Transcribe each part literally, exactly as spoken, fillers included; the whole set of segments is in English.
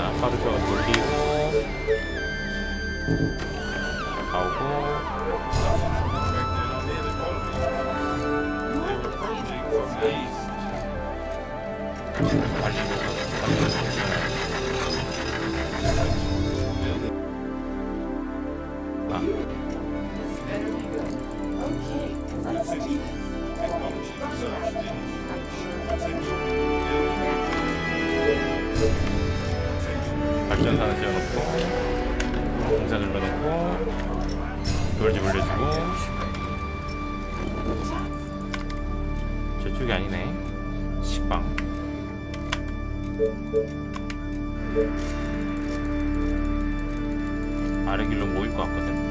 자, 바로 저 돌리고 가오고. 빨리 아, This better be good. Okay, let's do this. Roger that. Are you sure? 발전산을 지어놓고 공사 눌러놓고 돌집 올려주고. 저쪽이 아니네. 식빵. 아래 길로 모일 것 같거든.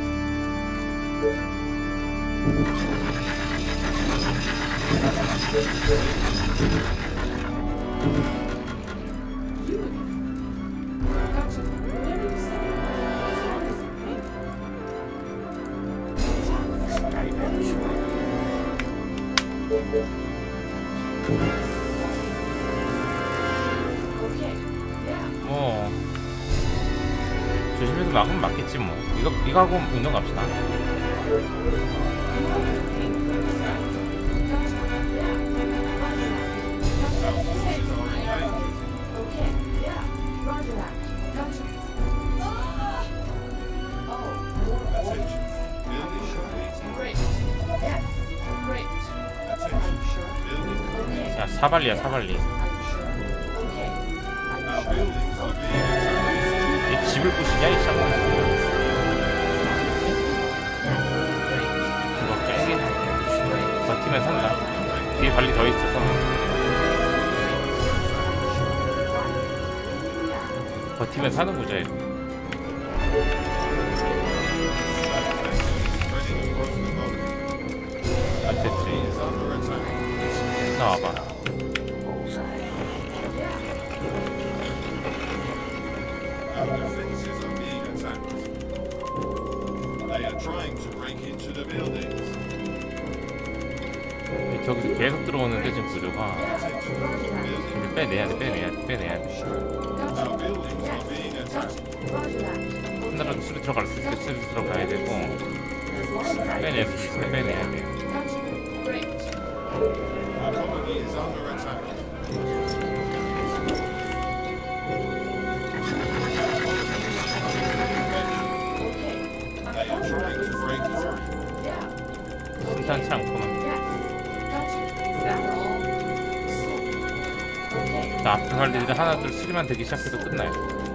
Gotcha. Whatever you say. As long as you pay me. Okay. Yeah. 뭐 조심해서 막으면 맞겠지 뭐. 이거 이거 하고 운동 갑시다. 자, 사발리야 사발리. 이 집을 부수냐 이 쌍놈. 이거 깨게 버티면 산다. 뒤에 발리 더 있어서 버티면 사는 구조야 이거. 아 됐지. 나와봐. Our defenses are being attacked. They are trying to break into the buildings. 저기서 계속 들어오는데 지금 구조가 이제 빼내야 돼 빼내야 돼 빼내야 돼. Our buildings are being attacked. 하나라도 수리 들어갈 수 있을 때 수리 들어가야 되고 빼내야 돼 빼내야 돼. Our colony is under attack. They are trying to break through. 순탄치 않구만. 자, 앞에 관리들이 하나둘 수리만 되기 시작해도 끝나요.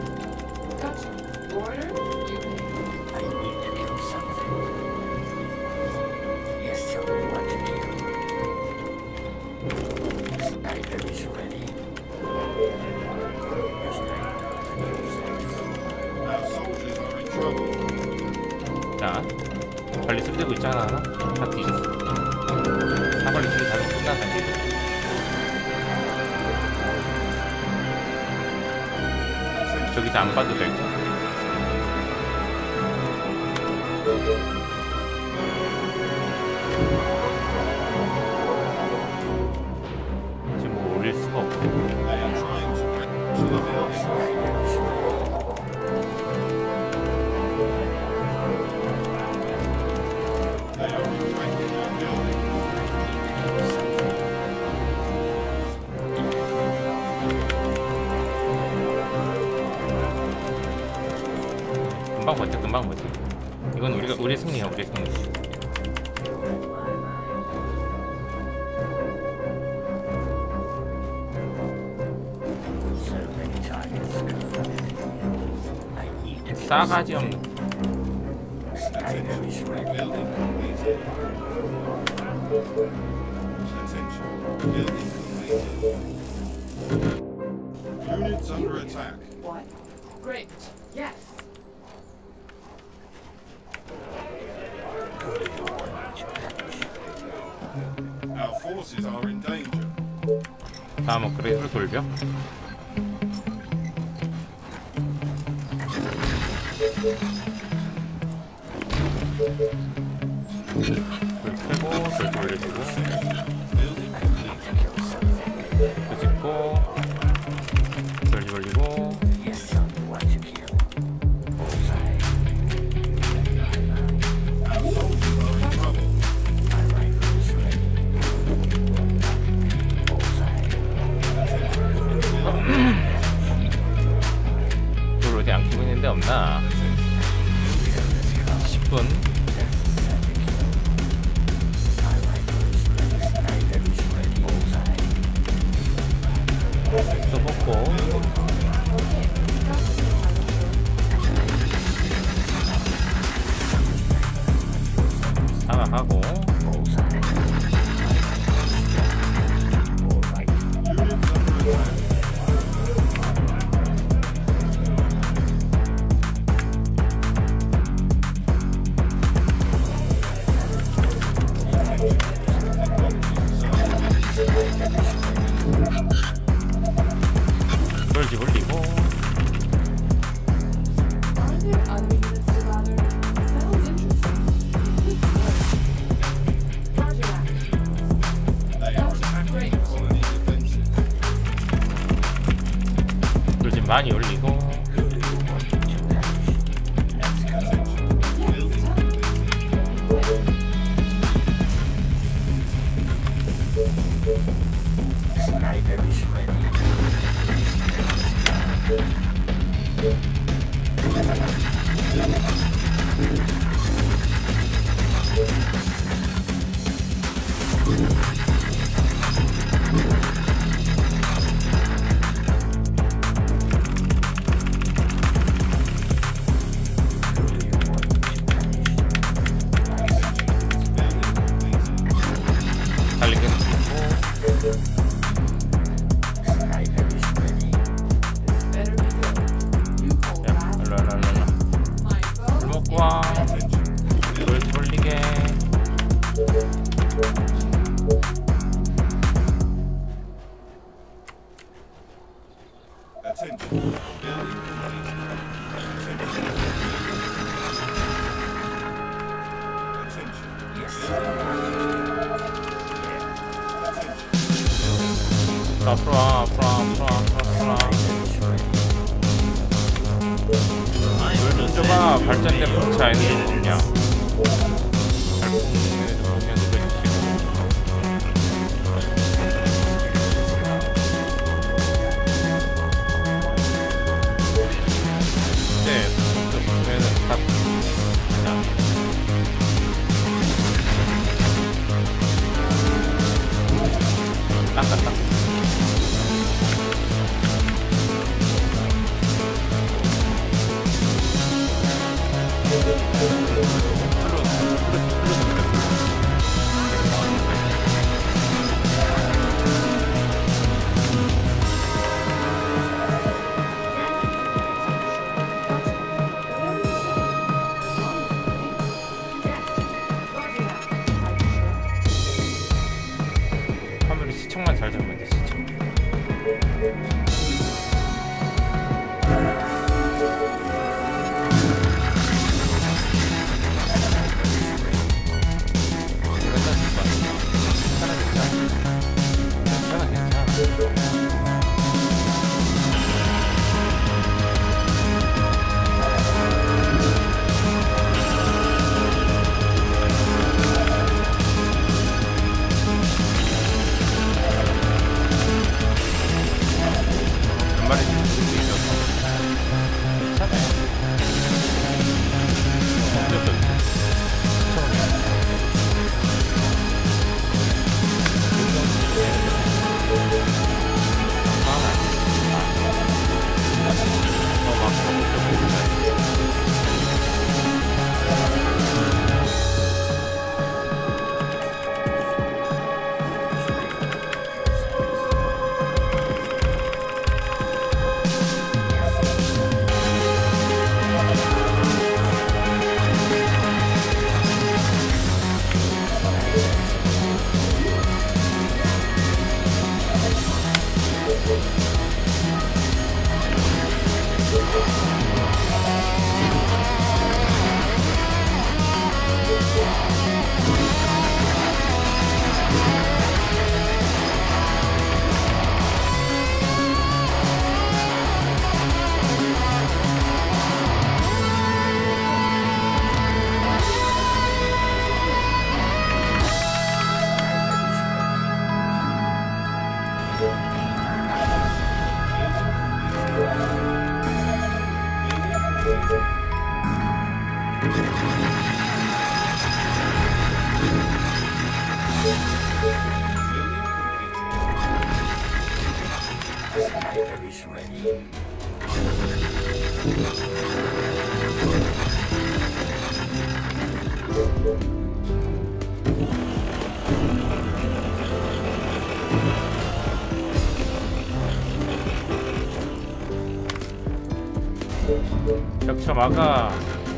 I need to kill something. Yes, tell me what to do. Sniper is ready. Your sniper. Our soldiers are in trouble. 자, 관리 수리되고 있잖아 하나? 다 뒤졌어. 사관리 수리 다 끝나서 이제 저기서 안 봐도 되고. 지금 뭐 올릴 수가 없고. They are trying to break into the buildings. They are breaking our buildings. 금방 버텨 금방 버텨. 이건 우리가 우리 승리야 우리 승리. So many targets. I need to kill 싸가지 없는. Sniper is ready. Building completed. Attention. Building completed. Units under attack. What? Great. Yes. Our forces are in danger. 다음 업그레이드로 돌려. 불 켜고 돌 돌려주고 Building completed. 또 짓고 돌 돌리고 Yes, 밖에 안 키고 있는데 없나? 십 분. 또 먹고. 사과하고. 돌집 올리고. Are there other units to bother? Sounds interesting. Roger that. They are attacking the colony defenses. 돌집 많이 올리고. 달리기 놓고. This better be good. You call 야, that? 일로 일로 일로 일로. My bow? 먹고 와. 돌집 올리게. Attention. 앞으로 와, 앞으로 와, 앞으로 와, 앞으로 와. 물 좀 줘봐. 발전된 풍차 있는 거 없냐? 발풍 좀 보면 누려주시고. 네, 좀 보면은 딱 그냥 닦았다. 벽쳐 막아.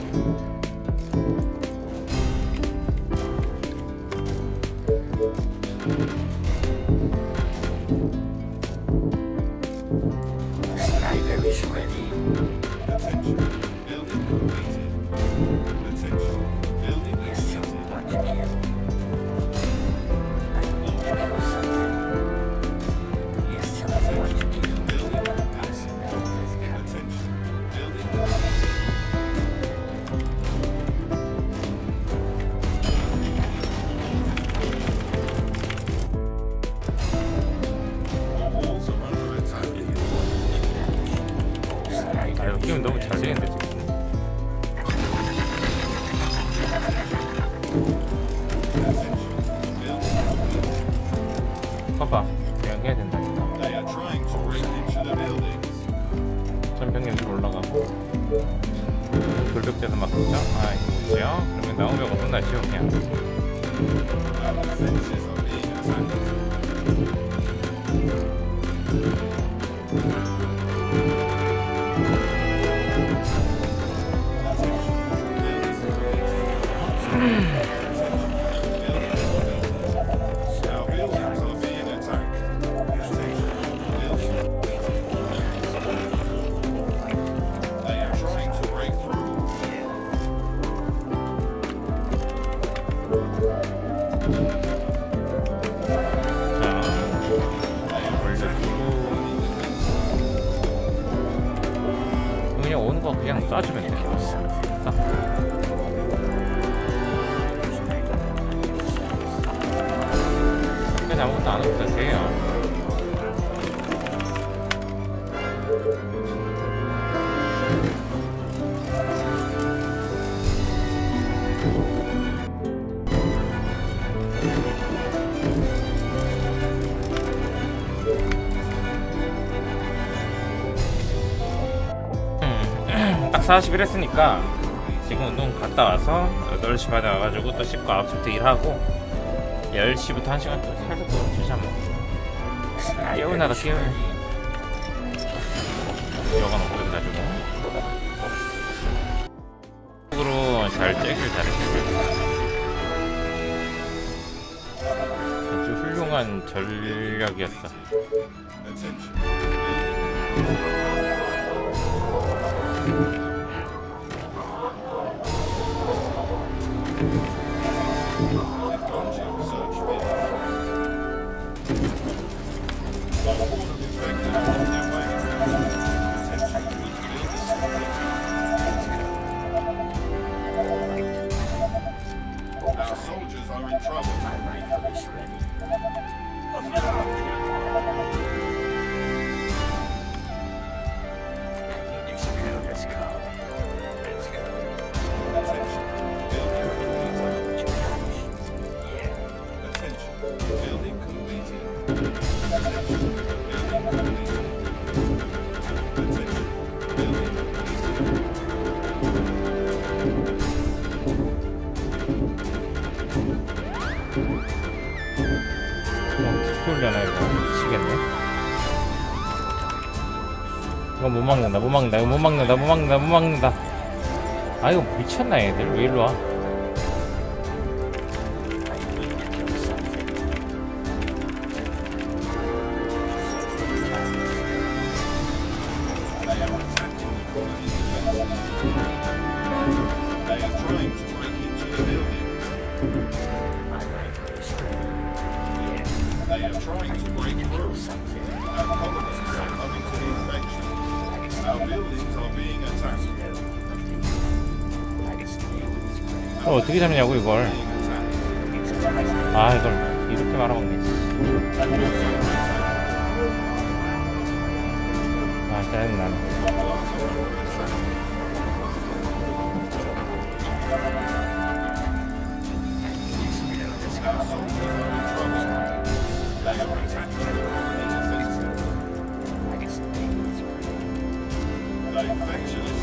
Sniper is ready. Attention. Building completed. Attention. Building Yes, sir. completed. What to kill? I need to kill something. Yes, sir. What to kill? Building I completed. smell this coming. Attention. Building completed. All walls are under attack. 아 이거 게임 너무 잘 되는데 지금. 봐봐 그냥 해야 된다니까. They are trying to break into the buildings. 전병력들 올라가고 돌격자도 막 그죠? 아 이거 뭐지요? 그러면 나오면 겁나 쉬워 그냥. Our defenses are being attacked. Our buildings are being attacked. They are trying to break through. 자 올려주고 그냥 오는 거 그냥 쏴주면 돼. 쏴. 그냥 아무것도 안 해도 돼요. 딱 사십 일 했으니까 지금 운동 갔다 와서 여덟 시 반에 와가지고 또 씻고 아홉 시부터 일하고 열 시부터 한 시간 또 살짝 또 주자 뭐. 깨우나다 깨우. 여가 놓고 가지고 으로 잘 째길 잘했어요. 아주 훌륭한 전략이었어. Our soldiers are in trouble. My rifle is ready. I need to screw. Let's go. Let's go. Attention. Building completed. Yeah. Attention. Building completed. Attention. Building completed. Attention. Building completed. 어떻게 올려나 이거 미치겠네. 이거 못 막는다 못 막는다 이거 못 막는다 못 막는다 못 막는다. 아 이거 미쳤나 얘들 왜 일로 와? I need to kill something. They are attacking the colony defenses. They are trying to break into the buildings. My rifle is ready. Yeah. They are trying to break Kill through. something. Our colonists are coming to the infection. Our buildings are being attacked. I can stay with this plan. 어, 어떻게 잡냐고 이걸. Being attacked. It's a nice 아 이걸 이렇게 말아먹네. 아 짜증나네. Our soldiers are in trouble. They are attacking the colony defenses. I can stay with this plan. The infection is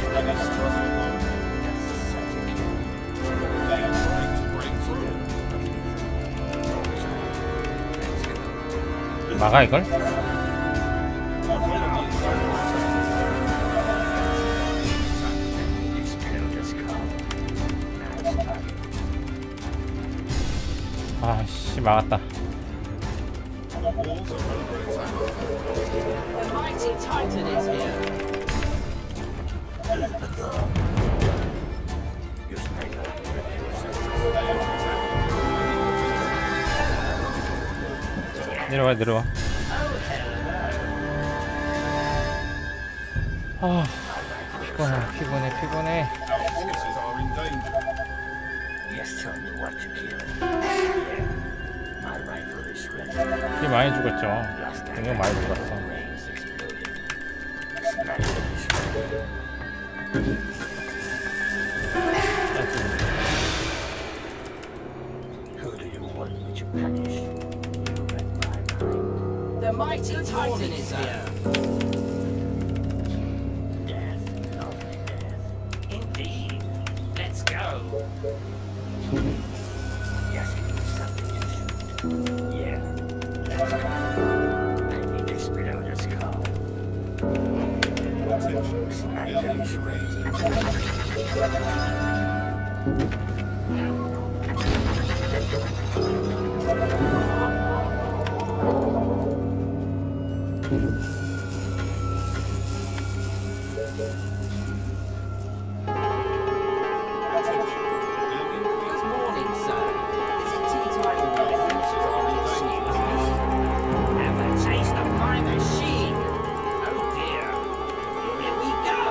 막아 이걸? 아씨 막았다. The walls are under attack. The mighty Titan is here. 내려와 내려와. 아 피곤해 피곤해 피곤해. Our forces are in danger. Yes, tell me what to kill. Yeah. My rifle is ready. 피 많이 죽었죠. 굉장히 많이 죽었어. Range six billion. Sniper is ready. Who do you want me to punish? You read my mind. The mighty Titan is here. Death, lovely death. Indeed. Let's go. Yes, give me something to shoot. Yeah, let's go. I need to spit out a skull. Attention. Sniper Building is ready. Attention. Building Good morning, sir. Is it tea time? Our forces are in danger. Have a taste of my machine. Oh dear. Here we go.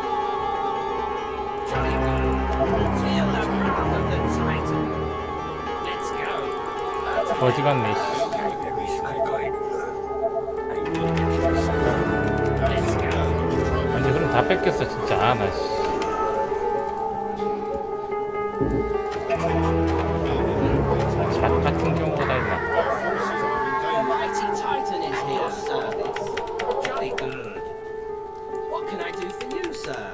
Jolly good. Feel the wrath of the Titan. Let's go. 어디 갔네. 씨. Sniper is ready. I need to kill someone. Let's go. 아니 그럼 다 뺏겼어 진짜. 아, 나 씨. 잣 같은 경우가 다 있나? Our forces are in The danger. mighty Titan is here, service. Jolly good. What can I do for you, sir?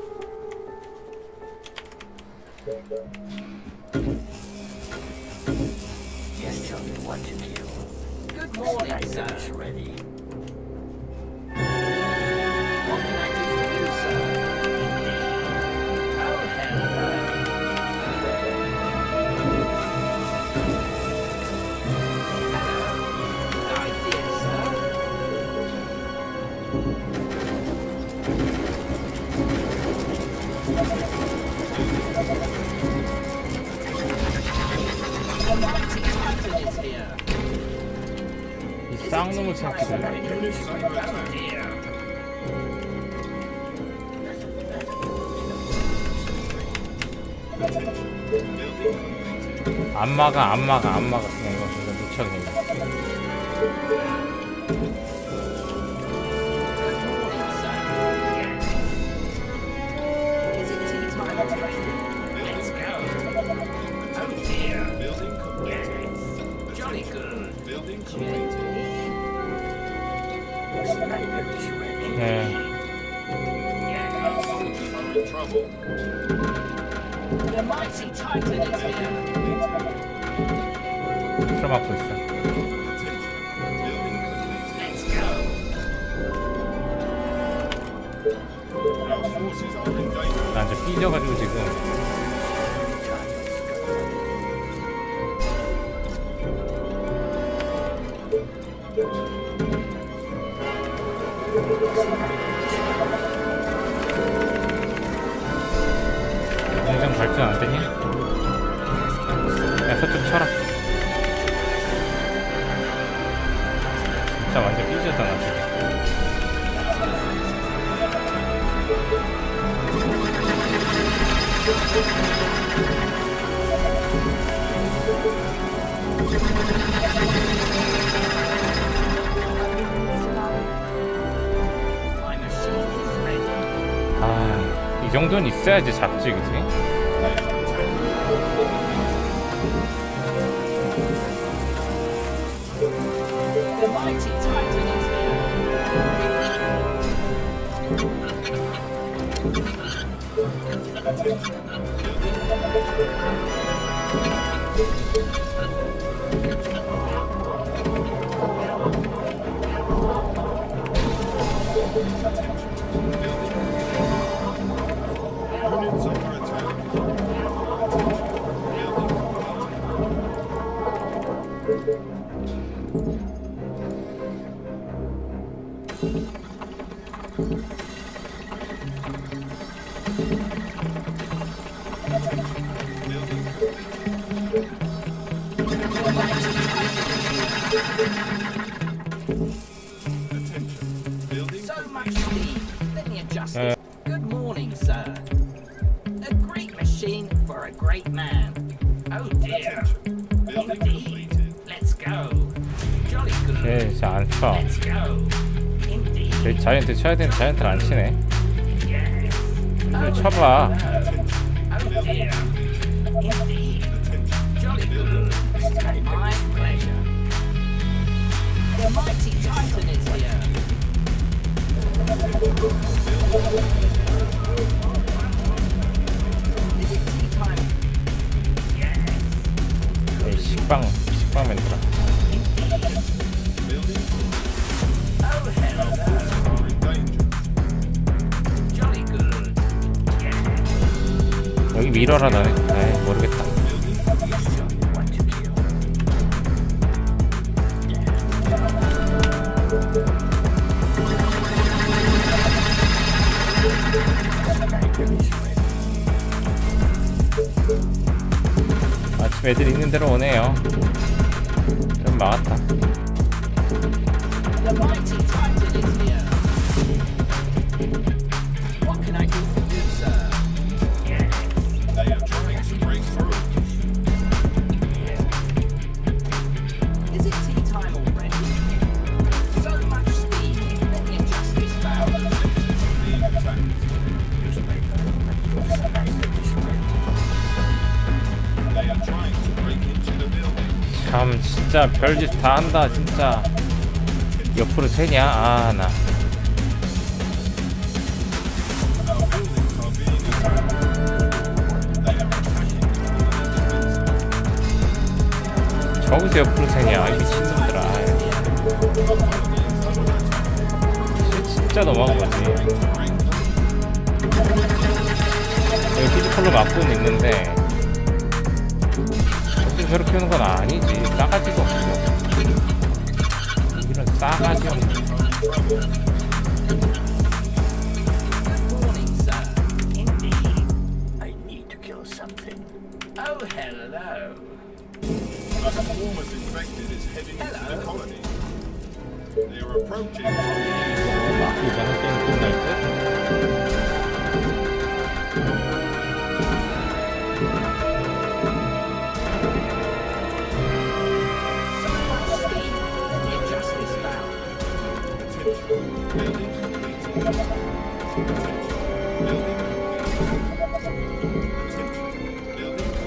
Yes, tell me what to kill. Good morning, Sniper sir. is ready. What can I do for you, sir? Indeed. Oh, hello. Hello. Idea, sir. The mighty Titan is here. 이 쌍놈을 찾기를. Oh, dear. 안 막아 안 막아 안 막아 그냥 이거 이거 놓쳐 그냥. Good morning, sir. Yes. Is it tea time already? Let's go. Oh dear. Building complete. Yes. Jolly good. Building complete. Sniper is ready. 네. Yes. Our soldiers are in trouble. The mighty Titan is here. 틀어막고 있어. Attention. Building complete. Let's go. Our forces are in danger. 나 이제 삐져가지고 지금. 당장 발전 안 되니? 야, 서쪽 쳐라. 진짜 완전 삐졌잖아, 지금. My machine is ready. 아, 이 정도는 있어야지 잡지, 그지? The mighty Titan is here. morning, sir. A great machine for a great man. Oh dear. Building Indeed. completed. Let's go. Jolly good. 쟤 진짜 안 쳐. Let's go. Indeed. 쟤 자이언트 쳐야 되는 자이언트를 안 치네. Yes. 좀 쳐봐. Oh dear. Indeed. Jolly good. My pleasure. The mighty Titan is here. Is it tea time? Yes. 에이, 식빵 식빵 맨들아. Building Oh hell no. are in danger. Jolly good. Yes. 여기 밀어라 너네. 에이 모르겠다. Building completed. Want to kill? 아침 애들 있는 대로 오네요. 좀 막았다. The mighty Titan is here. What can I do for you, sir? Yes. They are trying to break through. Is it tea time already? So much speed. Let me adjust this valve. Being attacked. They are trying to break into the building. 참 진짜 별짓 다 한다 진짜. 옆으로 새냐? 아 나. Our buildings are being attacked. They are attacking from the defensive. 저기서 옆으로 새냐? 이 미친놈들아. 아이, 진- 진짜 너무한 거지. 여기 피지컬로 막고는 있는데 근데 저렇게 하는 건 아니지. 싸가지가 없어. 이런 싸가지 없는. Morning, sir. Indeed. I need to kill something. Oh, hello. A swarm of infected is heading into the colony. They are approaching from the east. 막기 전에 게임 끝날 듯? So much speed. Let me adjust this valve. Attention. Building completed. Attention. Building completed. Attention. Building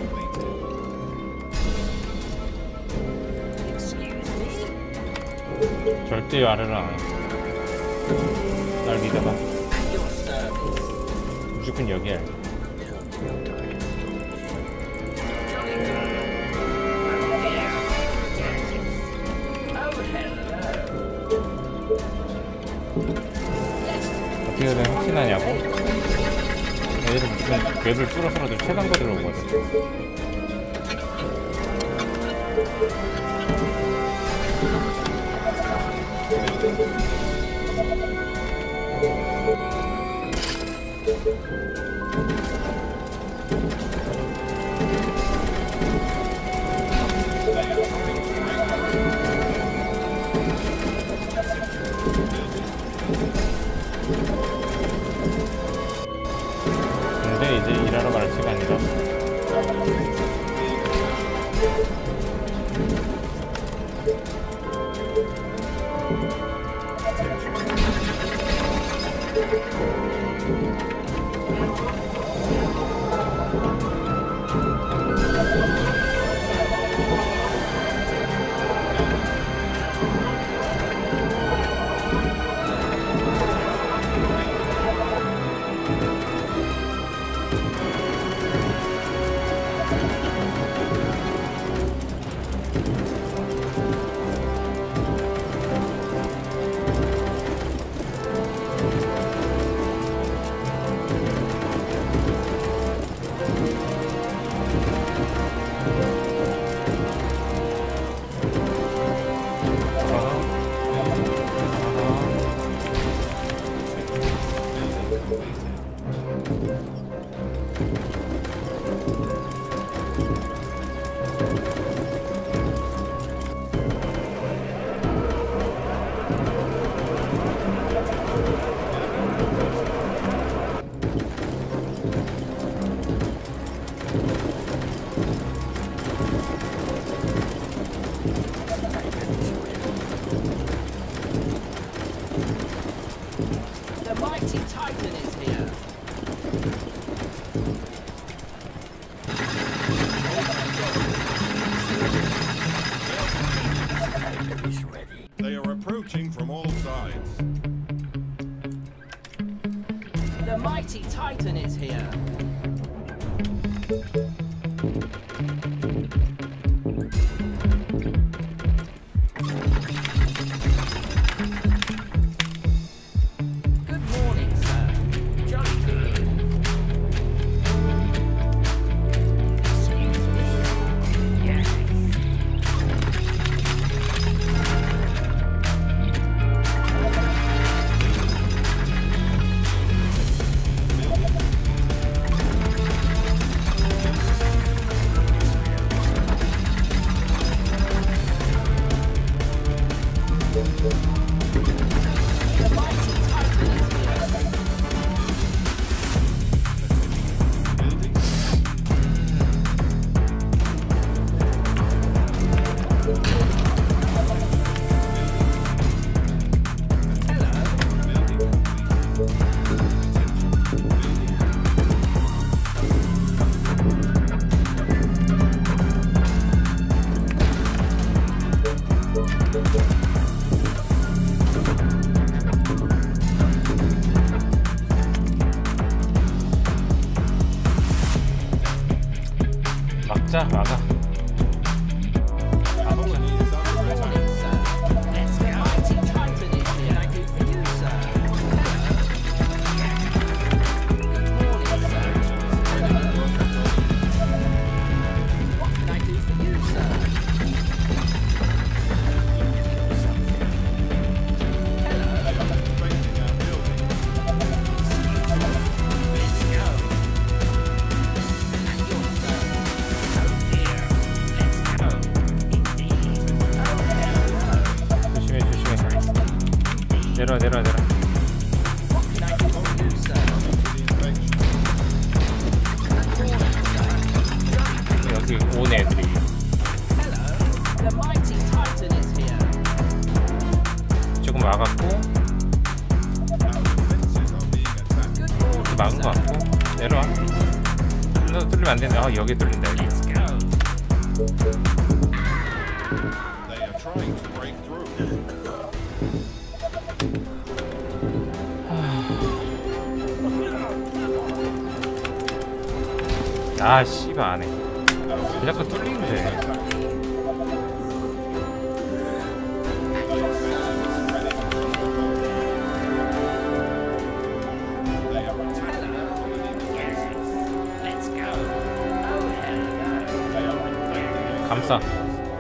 completed. Excuse me? 절대 말을 안 해. 날 믿어봐. At your service. 무조건 여기야. Jolly good. Oh, hello. 어떻게 된 확신하냐고? 애들은 무슨 뇌를 뚫어서라도 최강거 들어오거든. 근데 이제 일하러 갈 시간이라. The mighty Titan is here. Is ready. They are approaching from all sides. The mighty Titan is here. Good morning, sir. Jolly good. Excuse me. Yes. The mighty Titan is here. Building. Hello. Building complete. Attention. Building. 막자 막아. Colony is under Good attack. morning, sir. Let's The go. mighty Titan is here. I do for you, sir. Good morning, sir. What can I do for you, sir? Hello. Defending our building. Let's go. And yours, sir. Oh dear. Let's go. Indeed. 조심해 조심해. 내려와 내려와 내려. What can I do for you, sir? To the infection. Good morning, sir. 여기 온 애들이. Hello. The mighty Titan is here. 조금 막았고 Our defenses are being attacked. Good morning, 막은 거 sir. 같고 내려와. 너 뚫리면 안 되네. 아 여기 뚫린다 여기. Let's go. They are trying to break through. 아 씨발 안 해. Our 자꾸 뚫리는데. They are attacking our colony. Yes. Let's go. Oh hello. They are invading our 감싸. our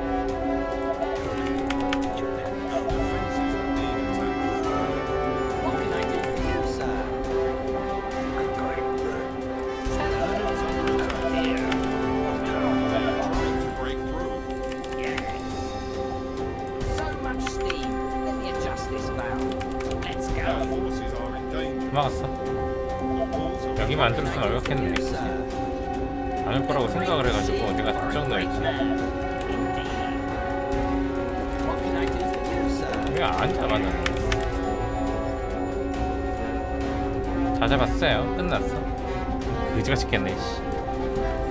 defenses are being attacked. What can I do for you, sir? I'm going. Hello. Oh dear. They are trying to break through. Yes. So much steam. Let me adjust this valve. Let's Our go. forces are in danger. 막았어. The walls are 여기만 안 뚫었으면 어렵겠네. Sir. 안 올 거라고 생각을 해가지고 내가 작정 넣었지. Indeed. What can I do for you, sir? 왜 안 잡았나? 다 잡았어요. 끝났어. 그지가 싶겠네. 씨.